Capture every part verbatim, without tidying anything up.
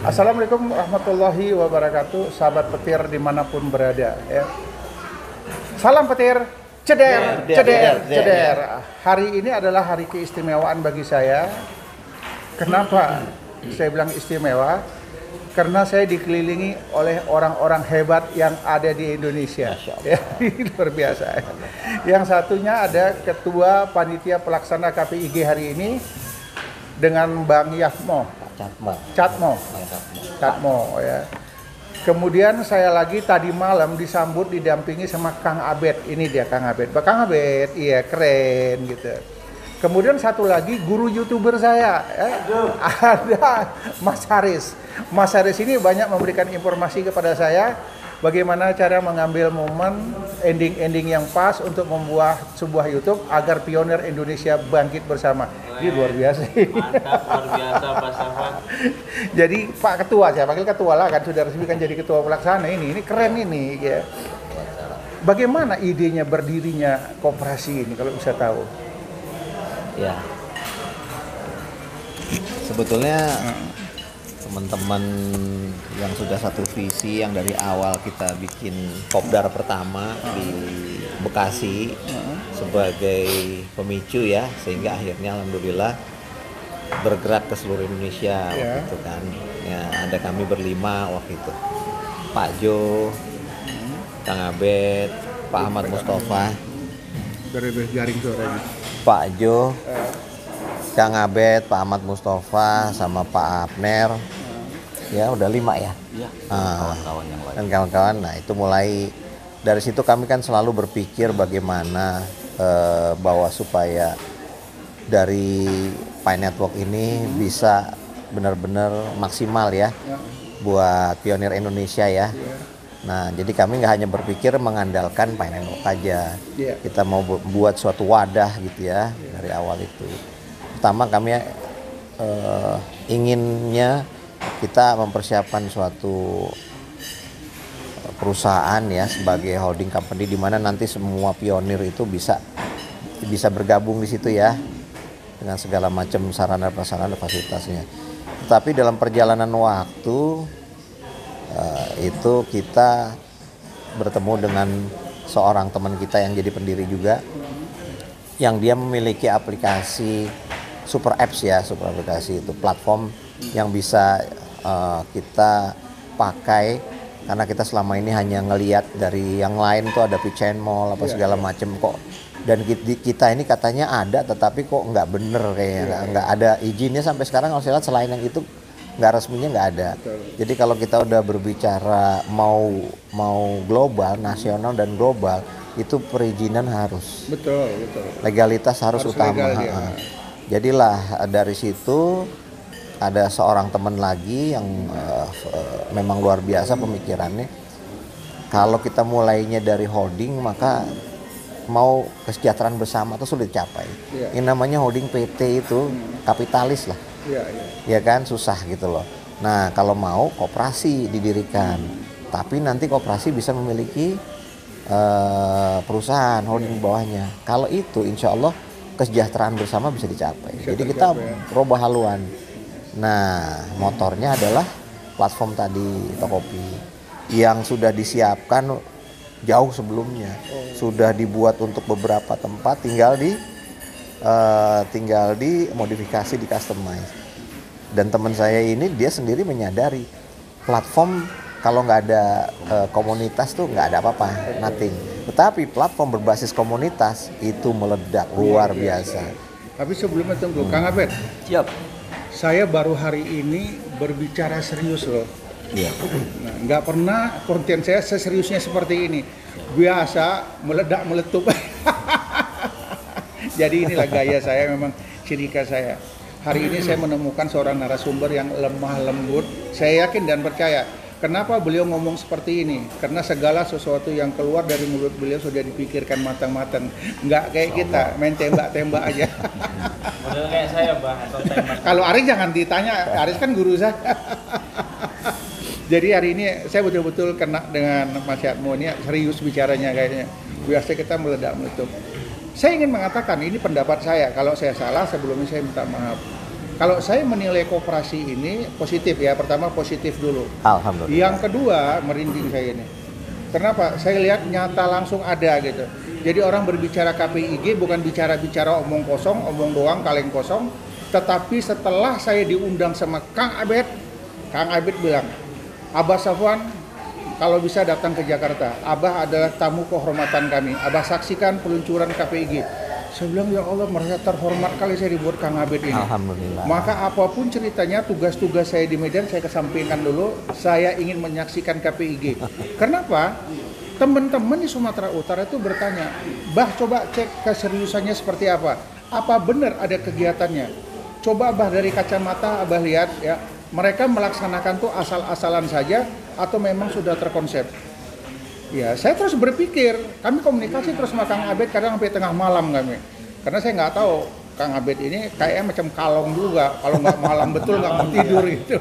Assalamualaikum warahmatullahi wabarakatuh, sahabat petir dimanapun berada. Ya. Salam petir, ceder, ceder, ceder. Hari ini adalah hari keistimewaan bagi saya. Kenapa saya bilang istimewa? Karena saya dikelilingi oleh orang-orang hebat yang ada di Indonesia. Ya, ini luar biasa. Ya. Yang satunya ada Ketua Panitia Pelaksana K P I G hari ini dengan Bang Yatmo. Catmo. Catmo. Catmo ya. Kemudian saya lagi tadi malam disambut didampingi sama Kang Abed. Ini dia Kang Abed. Kang Abed, iya keren gitu. Kemudian satu lagi guru YouTuber saya, ya. Ada Mas Haris. Mas Haris ini banyak memberikan informasi kepada saya bagaimana cara mengambil momen ending-ending yang pas untuk membuat sebuah YouTube agar pionir Indonesia bangkit bersama. Ini luar biasa. Mantap, luar biasa Pak Safan. Jadi Pak Ketua, saya panggil Ketua lah kan, sudah resmi kan jadi Ketua Pelaksana ini. Ini keren ini ya. Bagaimana idenya berdirinya koperasi ini kalau bisa tahu? Ya. Sebetulnya hmm. teman-teman yang sudah satu visi yang dari awal kita bikin Kopdar pertama hmm. di Bekasi hmm. sebagai pemicu ya, sehingga akhirnya alhamdulillah bergerak ke seluruh Indonesia yeah. waktu itu kan. Ya, ada kami berlima waktu itu. Pak Jo, hmm. Kang Abed, Pak Ahmad Mustafa. Dari jaring suaranya. Pak Jo, eh. Kang Abed, Pak Ahmad Mustafa, sama Pak Abner. Ya udah lima ya. Iya. Ah, kawan-kawan yang lain. Dan kawan-kawan, nah itu mulai dari situ kami kan selalu berpikir bagaimana eh, bahwa supaya dari Pi Network ini bisa benar-benar maksimal ya, ya. buat pionir Indonesia ya. ya. Nah jadi kami nggak hanya berpikir mengandalkan Pi Network aja. Ya. Kita mau buat suatu wadah gitu ya, ya. dari awal itu. Pertama kami eh, inginnya kita mempersiapkan suatu perusahaan ya sebagai holding company di mana nanti semua pionir itu bisa bisa bergabung di situ ya dengan segala macam sarana prasarana fasilitasnya. Tetapi dalam perjalanan waktu uh, itu kita bertemu dengan seorang teman kita yang jadi pendiri juga, yang dia memiliki aplikasi super apps ya, super aplikasi itu platform yang bisa uh, kita pakai karena kita selama ini hanya ngelihat dari yang lain tuh ada Pichain Mall apa segala macem kok, dan kita ini katanya ada tetapi kok nggak bener kayaknya, nggak ada izinnya sampai sekarang. Kalau saya lihat selain yang itu nggak resminya nggak ada. Jadi kalau kita udah berbicara mau mau global, nasional dan global itu perizinan harus. Betul, betul. Legalitas harus, harus utama. Jadilah dari situ ada seorang teman lagi yang uh, uh, memang luar biasa pemikirannya. Kalau kita mulainya dari holding maka mau kesejahteraan bersama itu sulit capai. Yeah. Yang namanya holding P T itu hmm. kapitalis lah. Yeah, yeah. Ya kan susah gitu loh. Nah kalau mau koperasi didirikan, hmm. tapi nanti koperasi bisa memiliki uh, perusahaan holding yeah. bawahnya. Kalau itu insya Allah kesejahteraan bersama bisa dicapai. Bisa Jadi kita ya. Robah haluan. Nah, motornya adalah platform tadi Tokopedia yang sudah disiapkan jauh sebelumnya, oh. sudah dibuat untuk beberapa tempat, tinggal di uh, tinggal di modifikasi, di customize. Dan teman saya ini dia sendiri menyadari platform kalau nggak ada uh, komunitas tuh nggak ada apa-apa, nothing. Tetapi platform berbasis komunitas itu meledak luar iya, biasa. Iya. Tapi sebelumnya tunggu, hmm. Kang Abed. Siap. Saya baru hari ini berbicara serius loh. Iya. Nah, nggak pernah konten saya seseriusnya seperti ini. Biasa meledak meletup. Jadi inilah gaya saya, memang ciri khas saya. Hari ini saya menemukan seorang narasumber yang lemah lembut. Saya yakin dan percaya. Kenapa beliau ngomong seperti ini? Karena segala sesuatu yang keluar dari mulut beliau sudah dipikirkan matang-matang. Nggak kayak kita, main tembak-tembak aja. Model kayak saya, Bang, atau tembak. Kalau Aris jangan ditanya, Aris kan guru saya. Jadi hari ini saya betul-betul kena dengan Mas Yatmo ini, serius bicaranya kayaknya. Biasa kita meledak meletup. Saya ingin mengatakan, ini pendapat saya. Kalau saya salah, sebelumnya saya minta maaf. Kalau saya menilai koperasi ini positif ya, pertama positif dulu. Alhamdulillah. Yang kedua merinding saya ini. Kenapa? Saya lihat nyata langsung ada gitu. Jadi orang berbicara K P I G bukan bicara-bicara omong kosong, omong doang, kaleng kosong. Tetapi setelah saya diundang sama Kang Abed, Kang Abed bilang, Abah Safwan, kalau bisa datang ke Jakarta. Abah adalah tamu kehormatan kami. Abah saksikan peluncuran K P I G. Saya bilang, ya Allah, merasa terhormat kali saya dibuat Kang Abed ini. Alhamdulillah. Maka apapun ceritanya, tugas-tugas saya di Medan saya kesampingkan dulu. Saya ingin menyaksikan K P I G. Kenapa? Teman-teman di Sumatera Utara itu bertanya, Bah, coba cek keseriusannya seperti apa? Apa benar ada kegiatannya? Coba Abah dari kacamata Abah lihat ya, mereka melaksanakan tuh asal-asalan saja atau memang sudah terkonsep? Ya, saya terus berpikir, kami komunikasi terus sama Kang Abed kadang sampai tengah malam kami. Karena saya nggak tahu, Kang Abed ini kayaknya macam kalong juga, kalau nggak malam betul nggak mau tidur itu.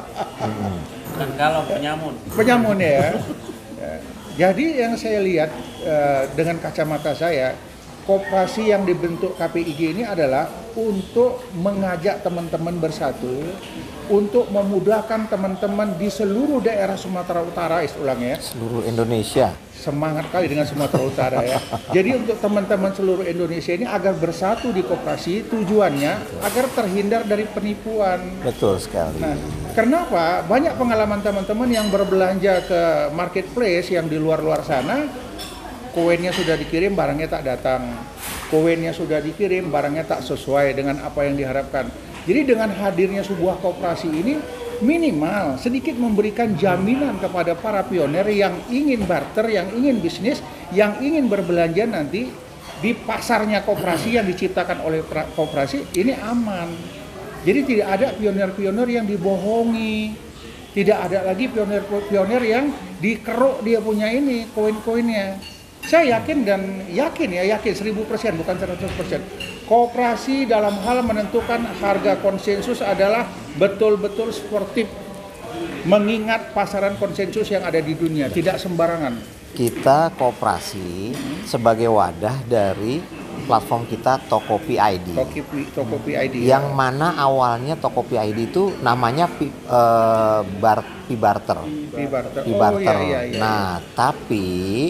Dan kalau penyamun. Penyamun ya. Ya. Jadi yang saya lihat uh, dengan kacamata saya, koperasi yang dibentuk K P I G ini adalah untuk mengajak teman-teman bersatu, untuk memudahkan teman-teman di seluruh daerah Sumatera Utara, istilahnya ya. Seluruh Indonesia. Semangat kali dengan Sumatera Utara ya. Jadi untuk teman-teman seluruh Indonesia ini agar bersatu di koperasi, tujuannya agar terhindar dari penipuan. Betul sekali. Nah, kenapa? Banyak pengalaman teman-teman yang berbelanja ke marketplace yang di luar-luar sana, koinnya sudah dikirim, barangnya tak datang. Koinnya sudah dikirim, barangnya tak sesuai dengan apa yang diharapkan. Jadi dengan hadirnya sebuah koperasi ini, minimal sedikit memberikan jaminan kepada para pionir yang ingin barter, yang ingin bisnis, yang ingin berbelanja nanti di pasarnya koperasi yang diciptakan oleh koperasi ini aman. Jadi tidak ada pionir-pionir yang dibohongi, tidak ada lagi pionir-pionir yang dikeruk dia punya ini koin-koinnya. Saya yakin dan yakin ya, yakin seribu persen bukan seratus persen. Koperasi dalam hal menentukan harga konsensus adalah betul-betul sportif. Mengingat pasaran konsensus yang ada di dunia, tidak sembarangan. Kita koperasi sebagai wadah dari platform kita Tokopedia I D. Tokopedia I D. Yang mana awalnya Tokopedia I D itu namanya pi, uh, bar, Pibarter. Pibarter. Pibarter. Oh, iya, iya, iya. Nah, tapi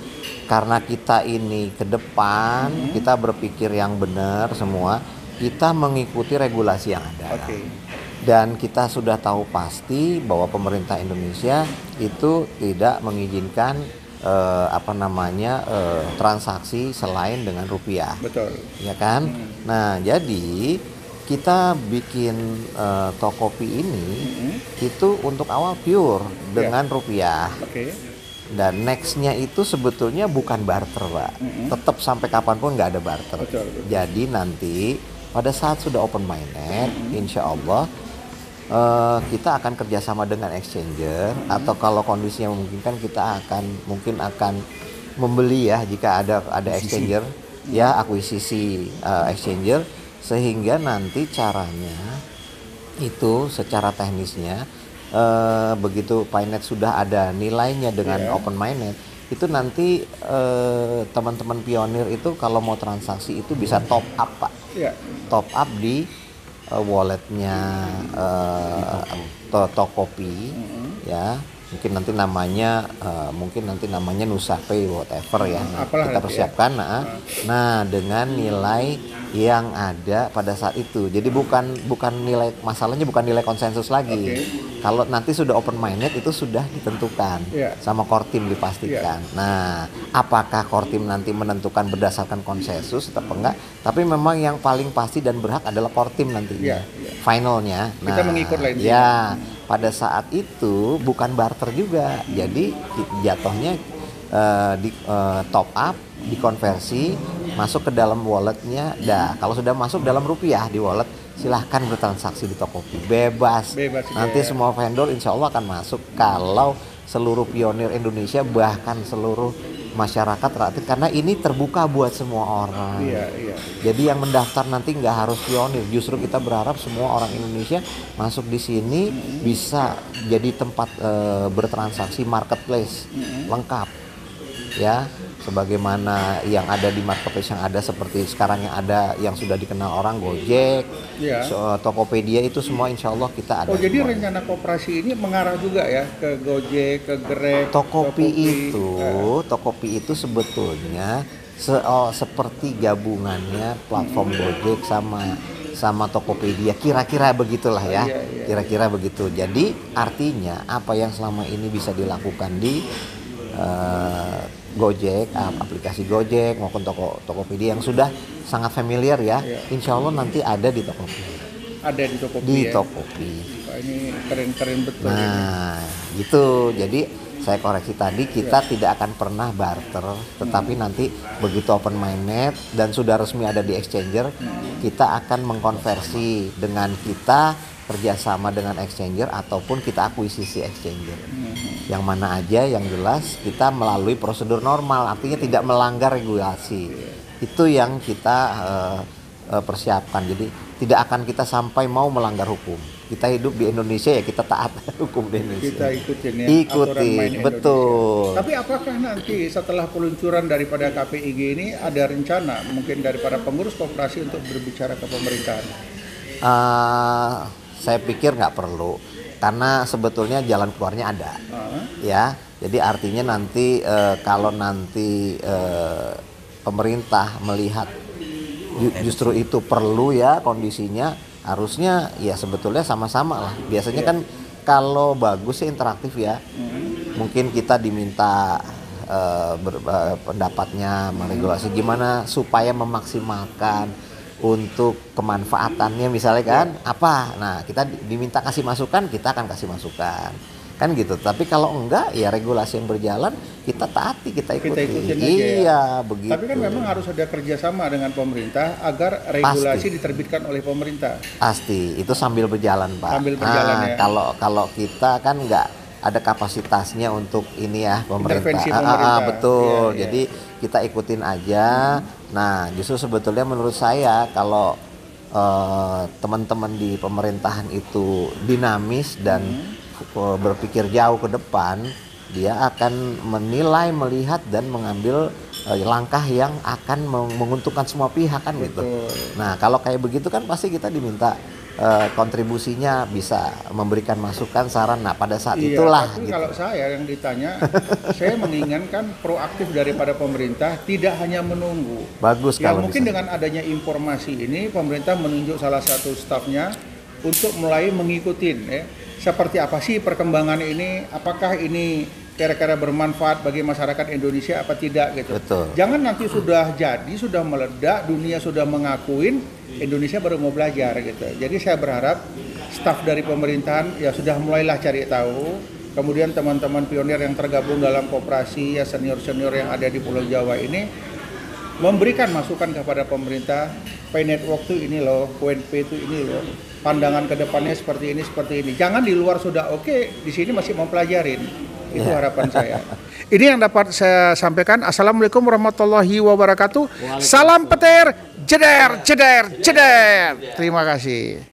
karena kita ini ke depan, hmm. kita berpikir yang benar semua, kita mengikuti regulasi yang ada. Okay. Dan kita sudah tahu pasti bahwa pemerintah Indonesia itu tidak mengizinkan eh, apa namanya eh, transaksi selain dengan rupiah. Betul. Ya kan? Hmm. Nah, jadi kita bikin eh, Tokopedia ini hmm. itu untuk awal pure dengan yeah. rupiah. Oke. Okay. Dan nextnya itu sebetulnya bukan barter, Pak. Mm-hmm. Tetap sampai kapanpun nggak ada barter. Betul, betul. Jadi nanti pada saat sudah open minded, mm-hmm. insya Allah uh, kita akan kerjasama dengan exchanger mm-hmm. atau kalau kondisinya memungkinkan kita akan mungkin akan membeli ya jika ada ada exchanger mm-hmm. ya akuisisi uh, exchanger sehingga nanti caranya itu secara teknisnya. Uh, begitu Painet sudah ada nilainya dengan yeah. open minded itu nanti uh, teman-teman pionir itu kalau mau transaksi itu bisa top up Pak yeah. top up di uh, walletnya uh, to Tokopedia mm-hmm. ya mungkin nanti namanya uh, mungkin nanti namanya Nusapay whatever ya nah, kita persiapkan ya. nah, nah dengan nilai yang ada pada saat itu jadi bukan bukan nilai masalahnya bukan nilai konsensus lagi okay. Kalau nanti sudah open minded itu sudah ditentukan yeah. sama core team dipastikan. Yeah. Nah, apakah core team nanti menentukan berdasarkan konsensus atau enggak? Tapi memang yang paling pasti dan berhak adalah core team nantinya. Yeah. Yeah. Finalnya. Nah, kita mengikut lain. Ya, pada saat itu bukan barter juga. Jadi jatuhnya uh, di uh, top up, dikonversi, masuk ke dalam walletnya. Dah, kalau sudah masuk dalam rupiah di wallet silahkan bertransaksi di Tokopedia bebas. bebas Nanti ya. Semua vendor insya Allah akan masuk kalau seluruh pionir Indonesia bahkan seluruh masyarakat rakyat karena ini terbuka buat semua orang. Iya, iya. Jadi yang mendaftar nanti nggak harus pionir. Justru kita berharap semua orang Indonesia masuk di sini mm-hmm. bisa jadi tempat e, bertransaksi marketplace mm-hmm. lengkap. Ya sebagaimana yang ada di marketplace yang ada seperti sekarang yang ada yang sudah dikenal orang Gojek, Ya. so, Tokopedia itu semua insya Allah kita ada. Oh jadi semuanya. rencana koperasi ini mengarah juga ya ke Gojek, ke Grab, Tokopi Tokopedia. itu, Tokopi itu sebetulnya se oh, seperti gabungannya platform Gojek sama sama Tokopedia, kira-kira begitulah ya, Iya, iya. kira-kira begitu. Jadi artinya apa yang selama ini bisa dilakukan di uh, Gojek, aplikasi Gojek maupun Toko Tokopedia yang sudah sangat familiar ya, Iya. insya Allah nanti ada di Tokopi. Ada di Tokopedia. Di ya? Tokopi. Wah, ini keren-keren betul. ini. Nah, gitu. Jadi saya koreksi tadi, kita Ya. tidak akan pernah barter, tetapi Hmm. nanti begitu open minded dan sudah resmi ada di exchanger, Hmm. kita akan mengkonversi dengan kita kerjasama dengan exchanger ataupun kita akuisisi exchanger. Hmm. Yang mana aja, yang jelas kita melalui prosedur normal, artinya tidak melanggar regulasi. Itu yang kita uh, uh, persiapkan. Jadi tidak akan kita sampai mau melanggar hukum. Kita hidup di Indonesia ya kita taat hukum di Indonesia. Kita ikutin ya. Ikutin, aturan main betul. Indonesia. Tapi apakah nanti setelah peluncuran daripada K P I G ini ada rencana mungkin daripada pengurus koperasi untuk berbicara ke pemerintahan? Uh, saya pikir nggak perlu, karena sebetulnya jalan keluarnya ada, Uh, ya. Jadi artinya nanti uh, kalau nanti uh, pemerintah melihat ju- justru itu perlu ya kondisinya, harusnya ya sebetulnya sama-sama lah. Biasanya kan kalau bagus sih interaktif ya. Mungkin kita diminta uh, ber- uh, pendapatnya meregulasi gimana supaya memaksimalkan untuk kemanfaatannya misalnya kan apa. Nah, kita di- diminta kasih masukan, kita akan kasih masukan. Kan gitu. Tapi kalau enggak ya regulasi yang berjalan kita taati, kita ikuti. Kita ikutin aja Iya, ya. begitu. Tapi kan memang harus ada kerjasama dengan pemerintah agar regulasi diterbitkan oleh pemerintah. Pasti, itu sambil berjalan, Pak. Sambil berjalan, Nah, ya. Kalau kalau kita kan nggak ada kapasitasnya untuk ini ya pemerintah. Intervensi Ah, ah, ah, pemerintah. betul. Iya, iya. Jadi kita ikutin aja. Nah, justru sebetulnya menurut saya kalau eh, teman-teman di pemerintahan itu dinamis dan eh, berpikir jauh ke depan, dia akan menilai, melihat dan mengambil eh, langkah yang akan meng- menguntungkan semua pihak kan gitu. Betul. Nah, kalau kayak begitu kan pasti kita diminta eh, kontribusinya, bisa memberikan masukan, saran. Nah, pada saat Iya, itulah tapi gitu. kalau saya yang ditanya, saya menginginkan proaktif daripada pemerintah, tidak hanya menunggu. Bagus Ya kalau mungkin bisa. dengan adanya informasi ini, pemerintah menunjuk salah satu stafnya untuk mulai mengikuti ya, seperti apa sih perkembangan ini, apakah ini kira-kira bermanfaat bagi masyarakat Indonesia apa tidak gitu. Betul. Jangan nanti sudah jadi, sudah meledak, dunia sudah mengakuin, Indonesia baru mau belajar gitu. Jadi saya berharap staf dari pemerintahan ya sudah mulailah cari tahu. Kemudian teman-teman pionir yang tergabung dalam koperasi ya senior-senior yang ada di Pulau Jawa ini memberikan masukan kepada pemerintah, Pay Network itu ini loh, Q N P itu ini loh, pandangan ke depannya seperti ini, seperti ini. Jangan di luar sudah oke, di sini masih mau pelajarin. Itu harapan saya. Ini yang dapat saya sampaikan. Assalamualaikum warahmatullahi wabarakatuh. Salam petir, jeder, jeder, jeder. Terima kasih.